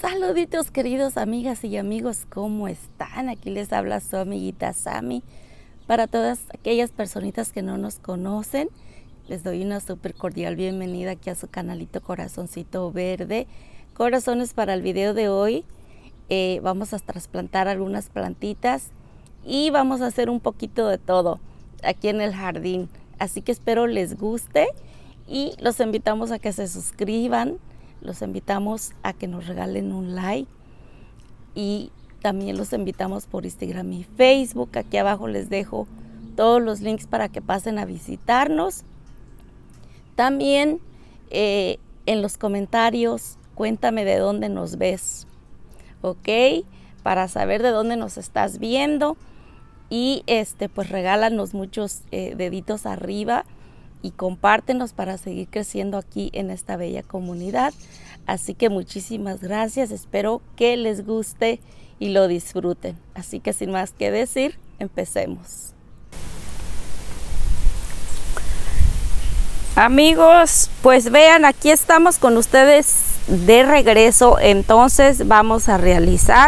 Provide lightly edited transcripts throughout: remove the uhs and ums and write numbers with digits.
Saluditos queridos amigas y amigos, ¿cómo están? Aquí les habla su amiguita Sammy. Para todas aquellas personitas que no nos conocen, les doy una súper cordial bienvenida aquí a su canalito Corazoncito Verde. Corazones, para el video de hoy vamos a trasplantar algunas plantitas y vamos a hacer un poquito de todo aquí en el jardín. Así que espero les guste y los invitamos a que se suscriban. Los invitamos a que nos regalen un like y también los invitamos por Instagram y Facebook. Aquí abajo les dejo todos los links para que pasen a visitarnos. También en los comentarios cuéntame de dónde nos ves, ¿ok? Para saber de dónde nos estás viendo y pues regálanos muchos deditos arriba y compártenos para seguir creciendo aquí en esta bella comunidad. Así que muchísimas gracias, espero que les guste y lo disfruten. Así que sin más que decir, empecemos. Amigos, pues vean, aquí estamos con ustedes de regreso. Entonces vamos a realizar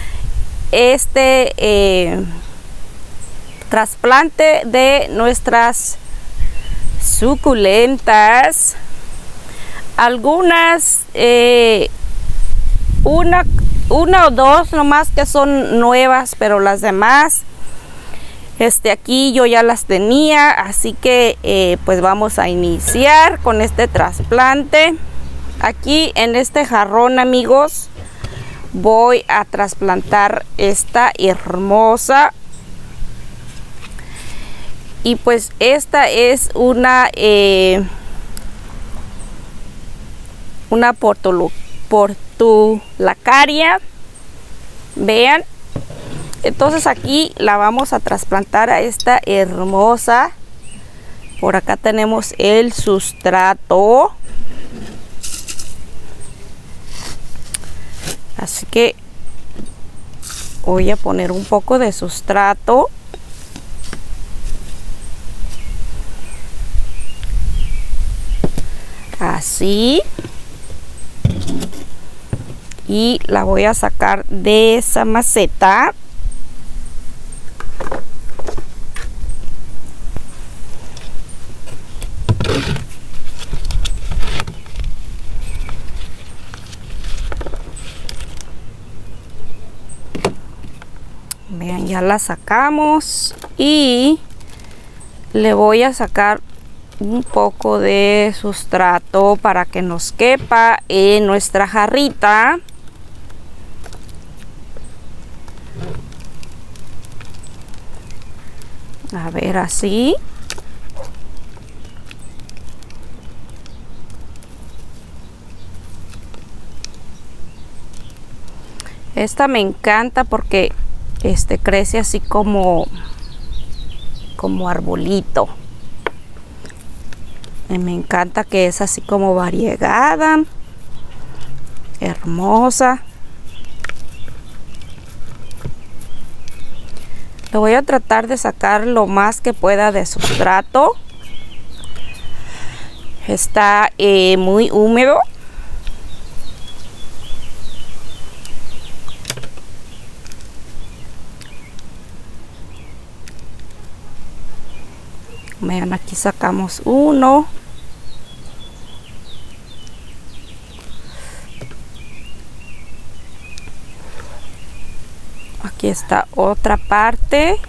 este trasplante de nuestras suculentas. Algunas una o dos nomás que son nuevas, pero las demás aquí yo ya las tenía, así que pues vamos a iniciar con este trasplante. Aquí en este jarrón, amigos, voy a trasplantar esta hermosa. Y pues esta es una portulacaria, vean. Entonces aquí la vamos a trasplantar a esta hermosa. Por acá tenemos el sustrato, así que voy a poner un poco de sustrato. Así, y la voy a sacar de esa maceta. Vean, ya la sacamos y le voy a sacar un poco de sustrato para que nos quepa en nuestra jarrita. A ver, así. Esta me encanta porque crece así como arbolito. Me encanta que es así como variegada, hermosa. Le voy a tratar de sacar lo más que pueda de sustrato. Está muy húmedo. Vean, aquí sacamos uno. Aquí está otra parte.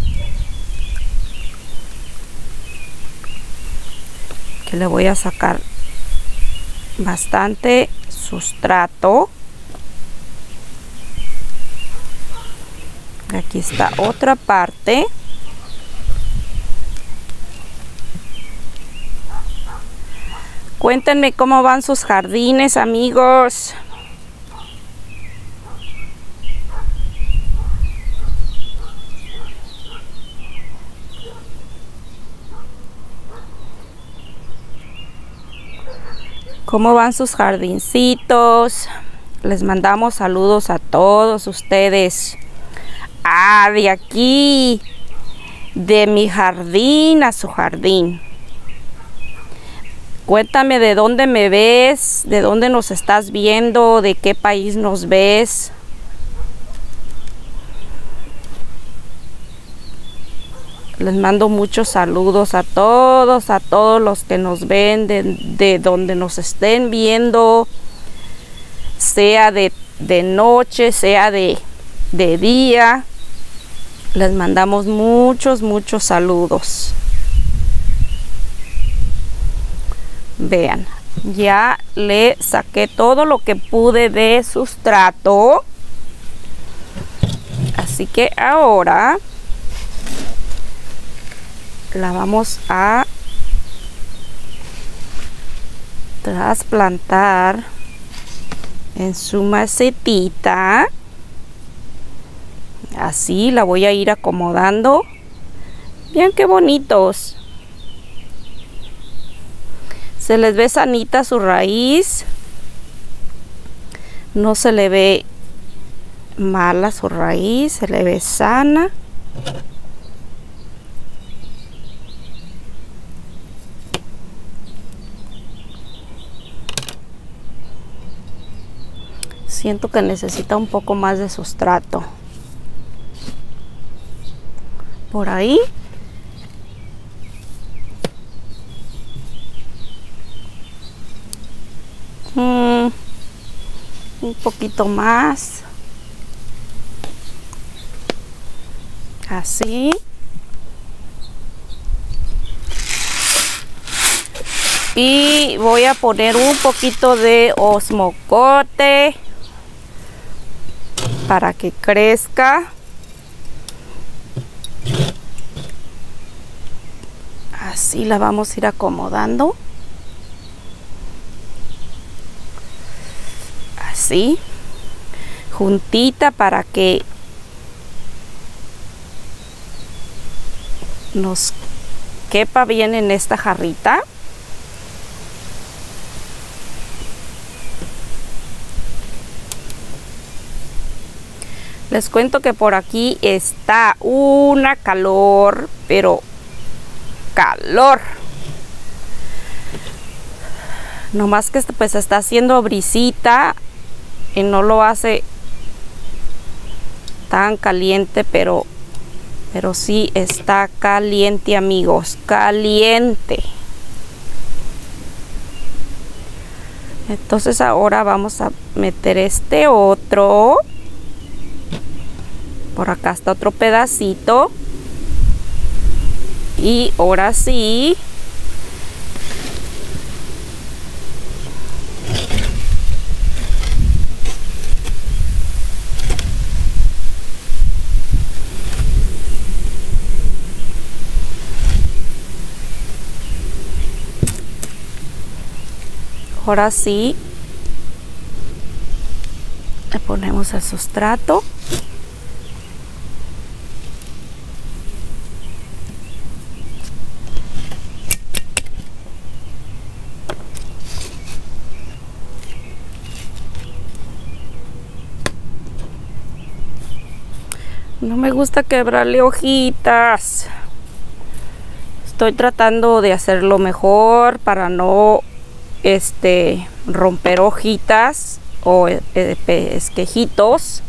Que le voy a sacar bastante sustrato. Aquí está otra parte. Cuéntenme cómo van sus jardines, amigos. ¿Cómo van sus jardincitos? Les mandamos saludos a todos ustedes. De aquí, de mi jardín a su jardín. Cuéntame de dónde me ves, de dónde nos estás viendo, de qué país nos ves. Les mando muchos saludos a todos los que nos ven, de donde nos estén viendo, sea de noche, sea de día. Les mandamos muchos saludos. Vean, ya le saqué todo lo que pude de sustrato. Así que ahora la vamos a trasplantar en su macetita. Así la voy a ir acomodando. Vean qué bonitos. Se les ve sanita su raíz. No se le ve mala su raíz, se le ve sana. Siento que necesita un poco más de sustrato. Por ahí. Un poquito más. Así. Y voy a poner un poquito de osmocote para que crezca. Así la vamos a ir acomodando. Así, juntita para que nos quepa bien en esta jarrita. Les cuento que por aquí está una calor, pero calor. No más que pues está haciendo brisita y no lo hace tan caliente, pero sí está caliente, amigos, caliente. Entonces ahora vamos a meter este otro. Por acá está otro pedacito. Y ahora sí. Ahora sí. Le ponemos el sustrato. No me gusta quebrarle hojitas. Estoy tratando de hacerlo mejor para no romper hojitas o esquejitos.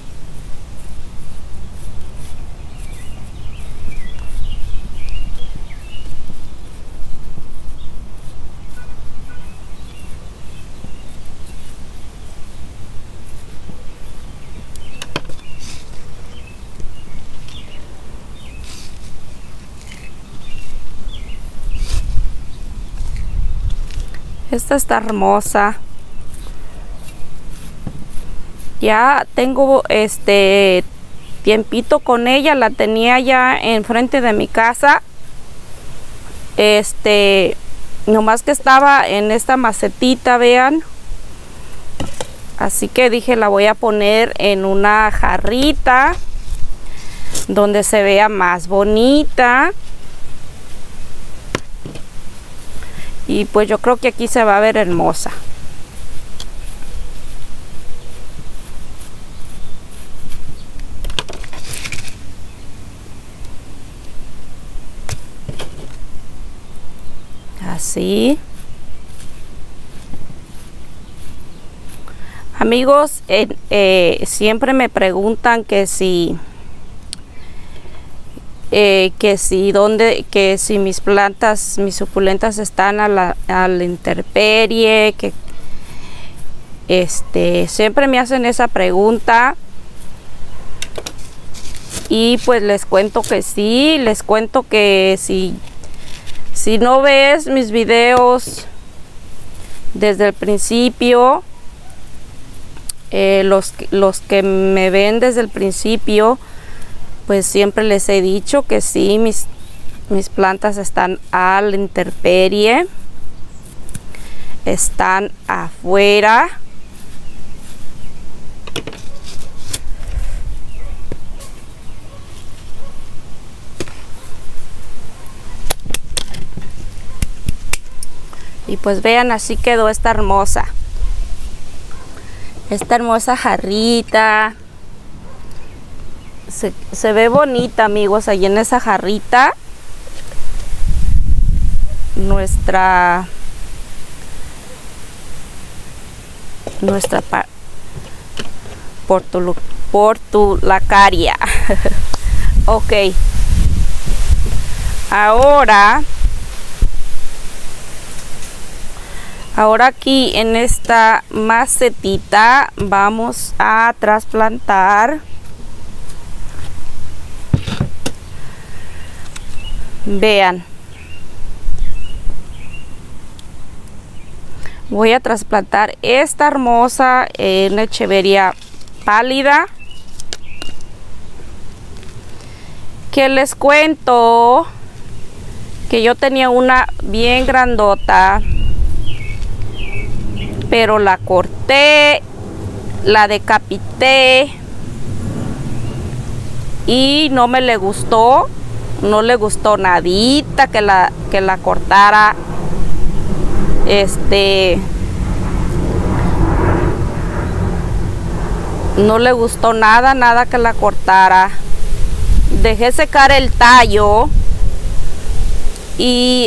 Esta está hermosa. Ya tengo tiempito con ella. La tenía ya enfrente de mi casa. Nomás que estaba en esta macetita, vean. Así que dije, la voy a poner en una jarrita donde se vea más bonita. Y pues yo creo que aquí se va a ver hermosa. Así. Amigos, siempre me preguntan que si mis plantas, mis suculentas están a la intemperie, siempre me hacen esa pregunta. Y pues les cuento que sí, si no ves mis videos desde el principio, los que me ven desde el principio, pues siempre les he dicho que sí, mis plantas están a la intemperie, están afuera. Y pues vean, así quedó esta hermosa jarrita. Se ve bonita, amigos, ahí en esa jarrita nuestra portulacaria. Ok, ahora aquí en esta macetita vamos a trasplantar. Vean, voy a trasplantar esta hermosa echeveria pálida, que les cuento que yo tenía una bien grandota, pero la corté, la decapité y no le gustó nadita que la cortara. No le gustó nada que la cortara. Dejé secar el tallo y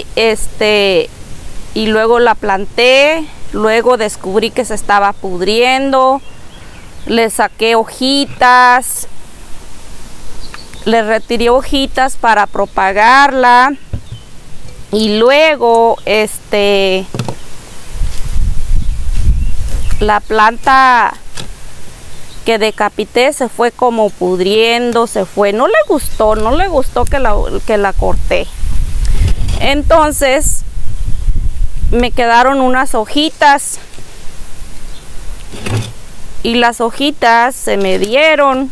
luego la planté. Luego descubrí que se estaba pudriendo, le saqué hojitas, le retiré hojitas para propagarla, y luego la planta que decapité se fue como pudriendo, se fue, no le gustó que la corté. Entonces me quedaron unas hojitas y las hojitas se me dieron,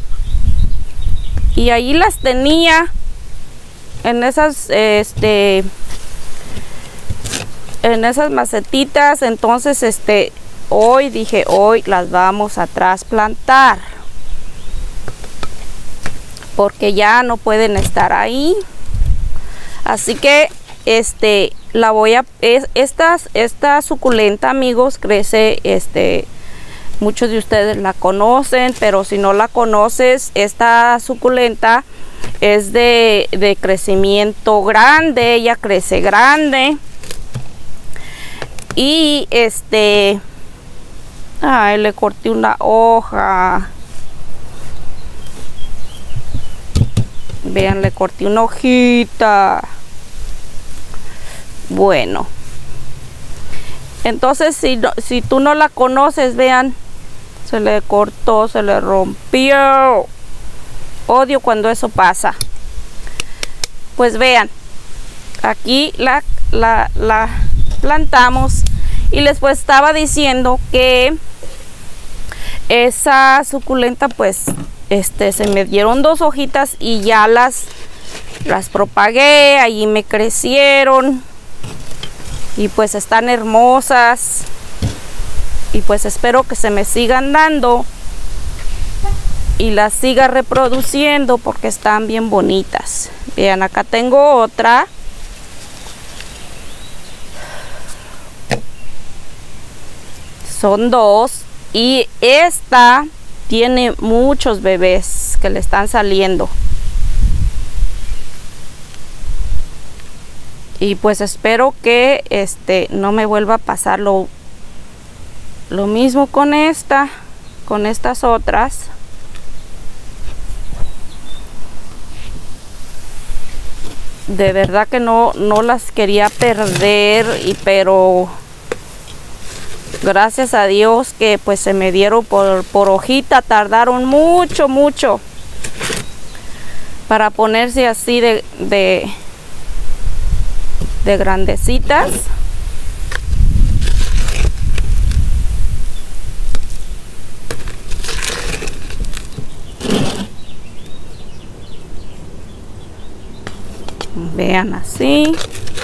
y ahí las tenía en esas macetitas. Entonces hoy dije, hoy las vamos a trasplantar porque ya no pueden estar ahí. Así que esta suculenta, amigos, crece, muchos de ustedes la conocen, pero si no la conoces, esta suculenta es de crecimiento grande, ella crece grande. Y ay, le corté una hoja. Vean, le corté una hojita. Bueno, entonces si tú no la conoces, vean, se le cortó, se le rompió. Odio cuando eso pasa. Pues vean, aquí la plantamos, y les pues estaba diciendo que esa suculenta, pues se me dieron dos hojitas y ya las propagué, allí me crecieron. Y pues están hermosas, y pues espero que se me sigan dando y las siga reproduciendo porque están bien bonitas. Vean, acá tengo otra. Son dos, y esta tiene muchos bebés que le están saliendo. Y pues espero que no me vuelva a pasar lo Lo mismo con esta, con estas otras. De verdad que no las quería perder, pero gracias a Dios que pues se me dieron por hojita. Tardaron mucho para ponerse así de grandecitas. Vean así.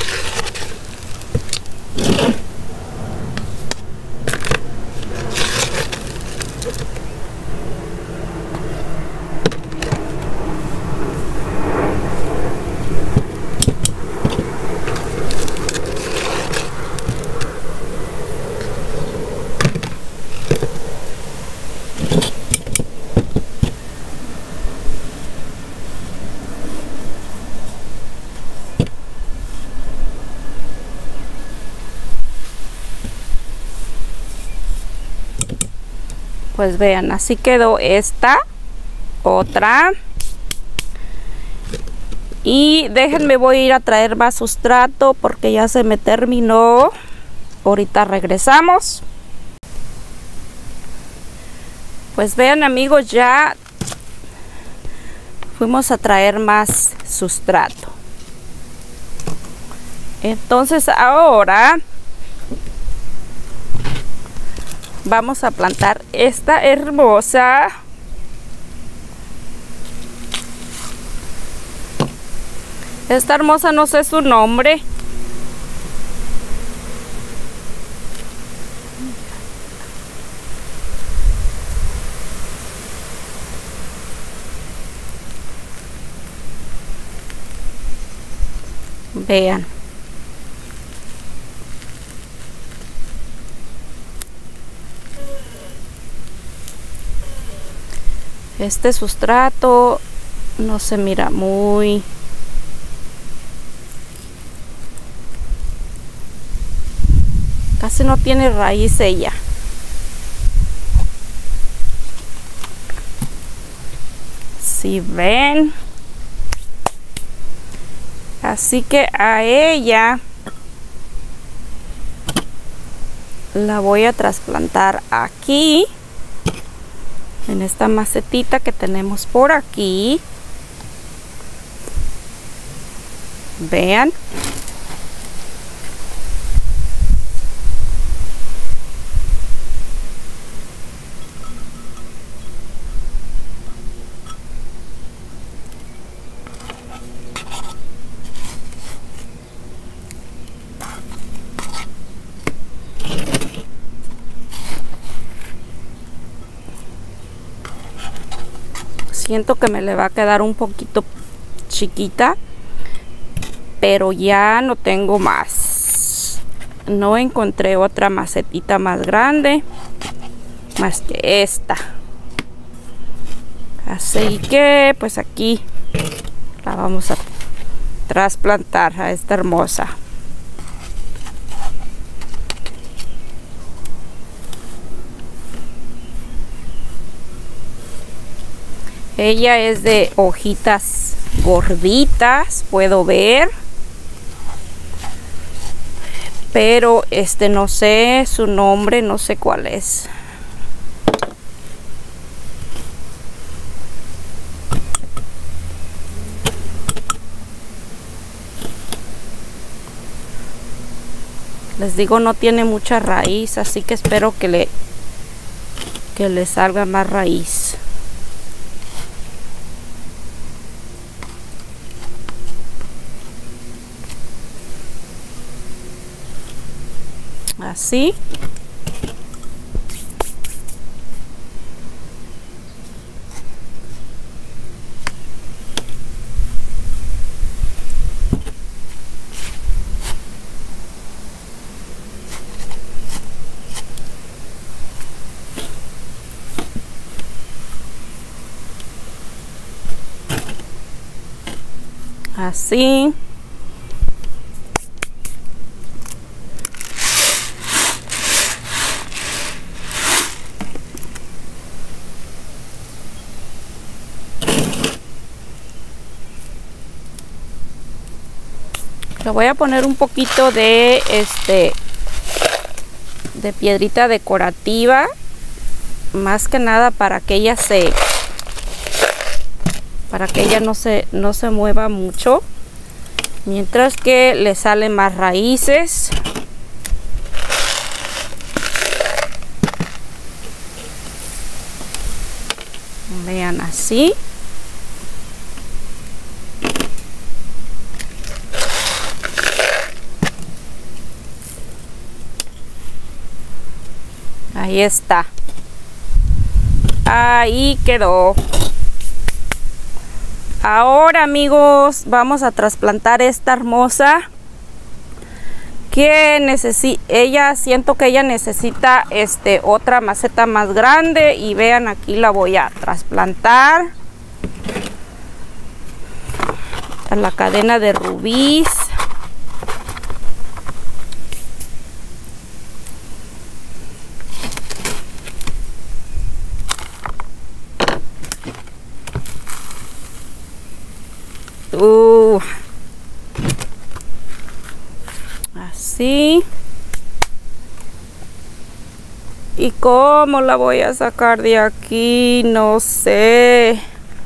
Pues vean, así quedó esta otra. Y déjenme, voy a ir a traer más sustrato porque ya se me terminó. Ahorita regresamos. Pues vean, amigos, ya fuimos a traer más sustrato. Entonces ahora vamos a plantar esta hermosa. Esta hermosa no sé su nombre. Vean. Este sustrato no se mira muy... Casi no tiene raíz ella. Si ven. Así que a ella la voy a trasplantar aquí. En esta macetita que tenemos por aquí. Vean. Siento que me le va a quedar un poquito chiquita, pero ya no tengo más. No encontré otra macetita más grande más que esta. Así que pues aquí la vamos a trasplantar a esta hermosa. Ella es de hojitas gorditas, puedo ver. Pero no sé su nombre, no sé cuál es. Les digo, no tiene mucha raíz, así que espero que le salga más raíz. Así. Así. Le voy a poner un poquito de de piedrita decorativa, más que nada para que ella no se mueva mucho, mientras que le salen más raíces. Vean, así. Ahí está. Ahí quedó. Ahora, amigos, vamos a trasplantar esta hermosa que siento que ella necesita otra maceta más grande, y vean, aquí la voy a trasplantar a la cadena de rubíes. Así. ¿Y cómo la voy a sacar de aquí? No sé.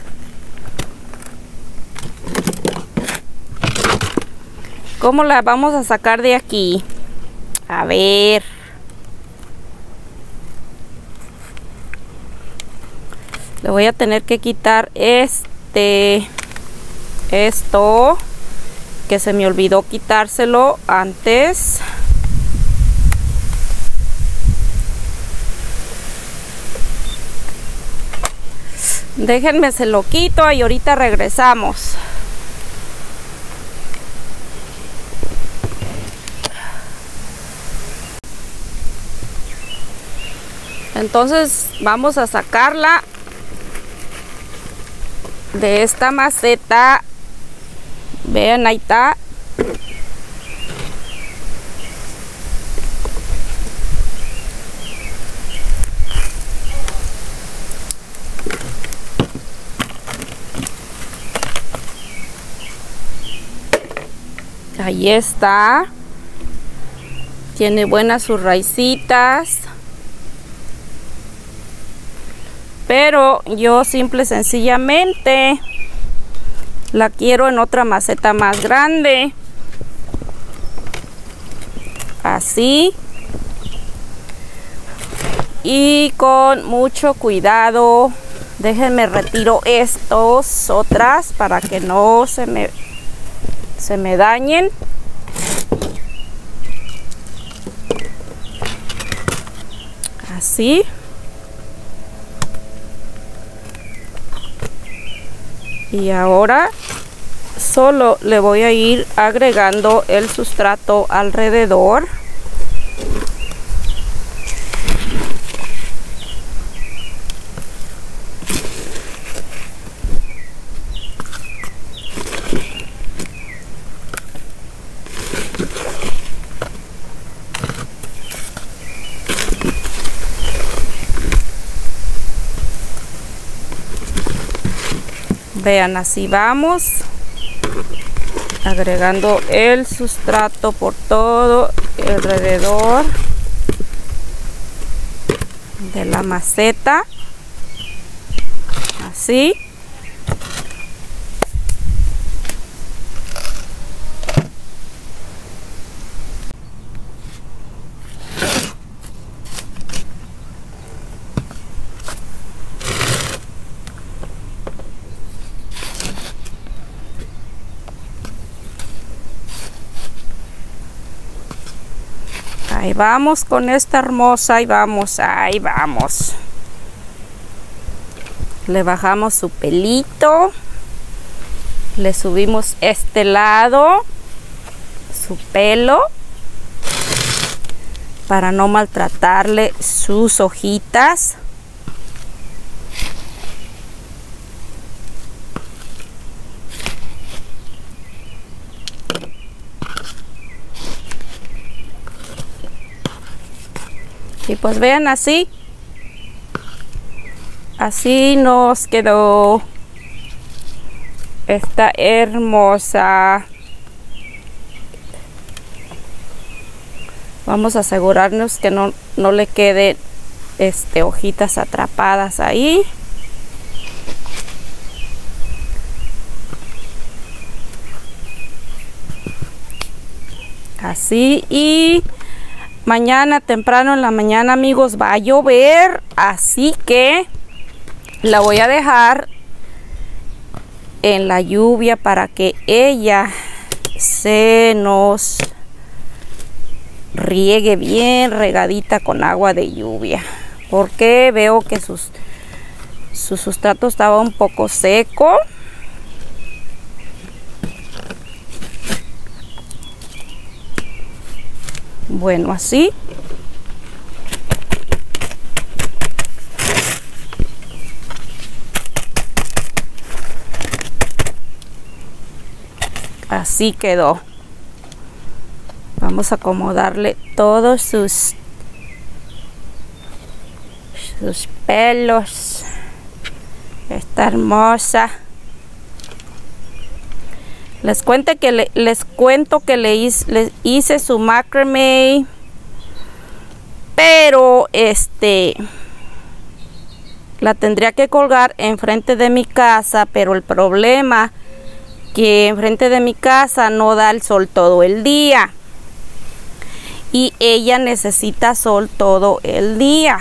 ¿Cómo la vamos a sacar de aquí? A ver. Le voy a tener que quitar esto, que se me olvidó quitárselo antes. Déjenme, se lo quito y ahorita regresamos. Entonces vamos a sacarla de esta maceta. Vean, ahí está. Ahí está. Tiene buenas sus raicitas. Pero yo simple y sencillamente la quiero en otra maceta más grande. Así. Y con mucho cuidado. Déjenme retiro estos otras para que no se me dañen. Así. Y ahora solo le voy a ir agregando el sustrato alrededor. Vean, así vamos agregando el sustrato por todo alrededor de la maceta, así. Ahí vamos con esta hermosa, ahí vamos. Le bajamos su pelito, le subimos este lado, su pelo, para no maltratarle sus hojitas. Y pues vean, así nos quedó esta hermosa Vamos a asegurarnos que no le queden hojitas atrapadas ahí. Así, y mañana temprano en la mañana, amigos, va a llover, así que la voy a dejar en la lluvia para que ella se nos riegue bien regadita con agua de lluvia, porque veo que su sustrato estaba un poco seco. Bueno, así. Así quedó. Vamos a acomodarle todos sus pelos. Está hermosa. Les cuento que le hice su macramé, pero la tendría que colgar enfrente de mi casa, pero el problema que enfrente de mi casa no da el sol todo el día y ella necesita sol todo el día,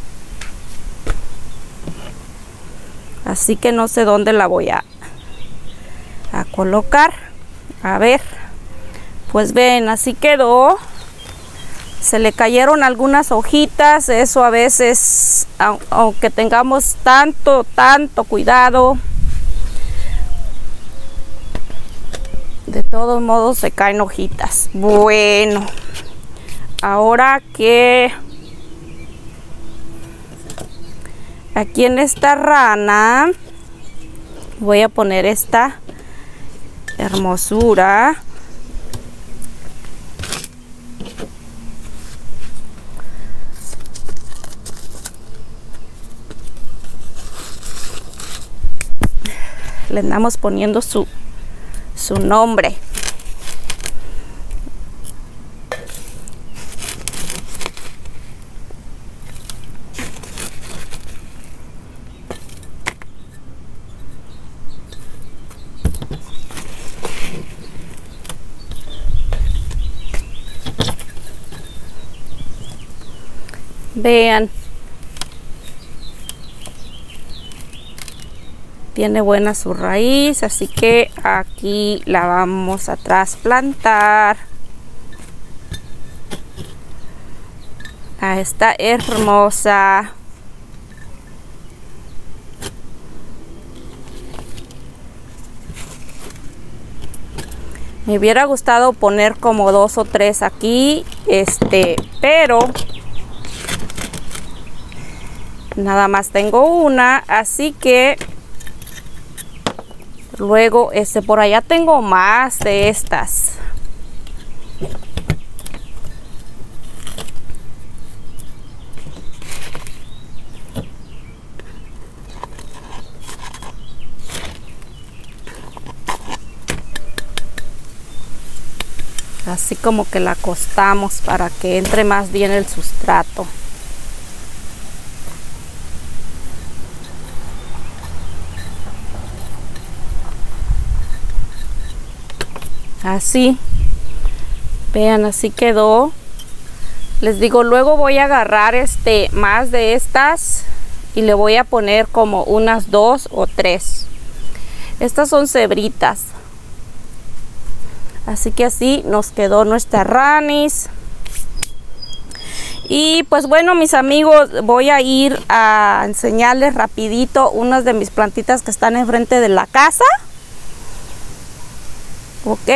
así que no sé dónde la voy a colocar. A ver, pues ven, así quedó. Se le cayeron algunas hojitas, eso a veces, aunque tengamos tanto cuidado, de todos modos se caen hojitas. Bueno, ahora que aquí en esta rana voy a poner esta hermosura. Le andamos poniendo su nombre. Vean, tiene buena su raíz, así que aquí la vamos a trasplantar. Está hermosa. Me hubiera gustado poner como 2 o 3 aquí, pero nada más tengo una, así que luego por allá tengo más de estas. Así como que la acostamos para que entre más bien el sustrato. Así, vean, así quedó. Les digo, luego voy a agarrar más de estas y le voy a poner como unas 2 o 3. Estas son cebritas. Así que así nos quedó nuestra ranis. Y pues bueno, mis amigos, voy a ir a enseñarles rapidito unas de mis plantitas que están enfrente de la casa. Ok.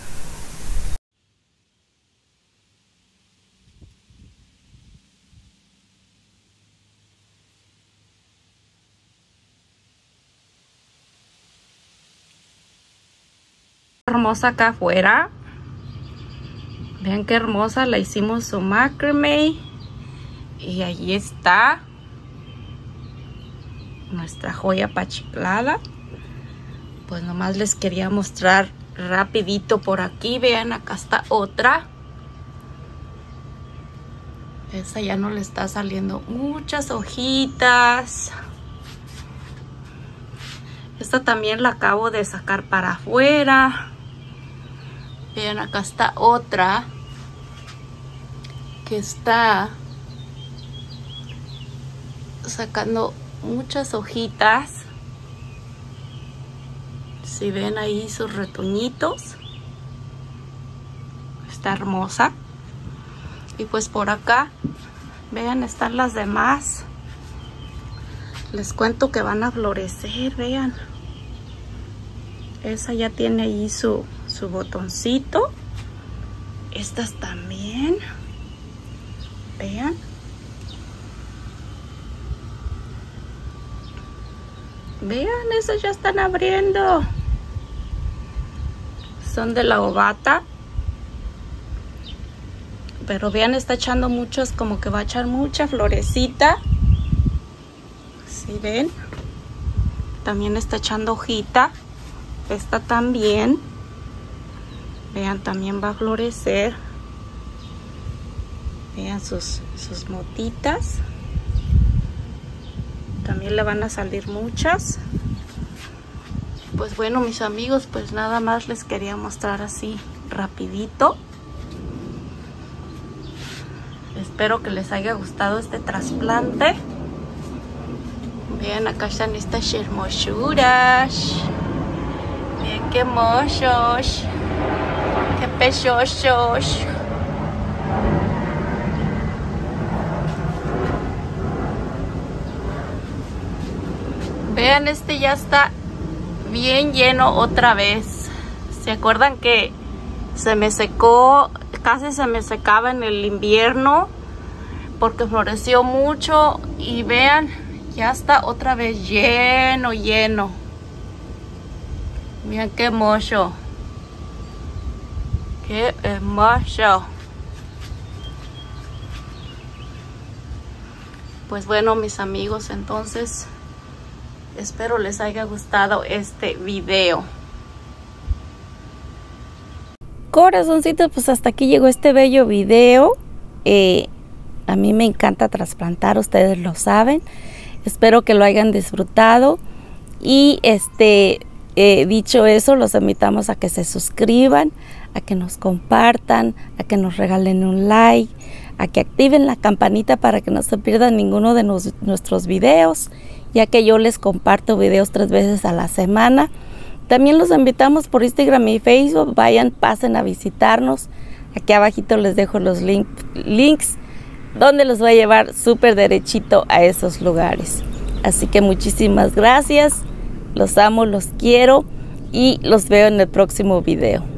Hermosa acá afuera. Vean qué hermosa, la hicimos su macramé. Y allí está nuestra joya pachiclada. Pues nomás les quería mostrar rapidito por aquí. Vean, acá está otra. Esa ya no le está saliendo muchas hojitas. Esta también la acabo de sacar para afuera. Vean, acá está otra que está sacando muchas hojitas. Si ven ahí sus retoñitos, está hermosa. Y pues por acá, vean, están las demás. Les cuento que van a florecer, vean. Esa ya tiene ahí su botoncito. Estas también. Vean. Vean, esas ya están abriendo. Son de la ovata. Pero vean, está echando muchos, como que va a echar mucha florecita. ¿Sí ven? También está echando hojita. Esta también. Vean, también va a florecer. Vean sus motitas. También le van a salir muchas. Pues bueno, mis amigos, pues nada más les quería mostrar así rapidito. Espero que les haya gustado este trasplante. Vean, acá están estas hermosuras. Vean qué hermosos. Qué preciosos. Vean, este ya está bien lleno otra vez. ¿Se acuerdan que se me secó? Casi se me secaba en el invierno porque floreció mucho. Y vean, ya está otra vez lleno. Miren qué hermoso. Qué hermoso. Pues bueno, mis amigos, entonces espero les haya gustado este video. Corazoncitos, pues hasta aquí llegó este bello video. A mí me encanta trasplantar, ustedes lo saben. Espero que lo hayan disfrutado. Y dicho eso, los invitamos a que se suscriban, a que nos compartan, a que nos regalen un like, a que activen la campanita para que no se pierdan ninguno de nuestros videos, ya que yo les comparto videos 3 veces a la semana. También los invitamos por Instagram y Facebook. Vayan, pasen a visitarnos. Aquí abajito les dejo los links donde los voy a llevar súper derechito a esos lugares. Así que muchísimas gracias. Los amo, los quiero y los veo en el próximo video.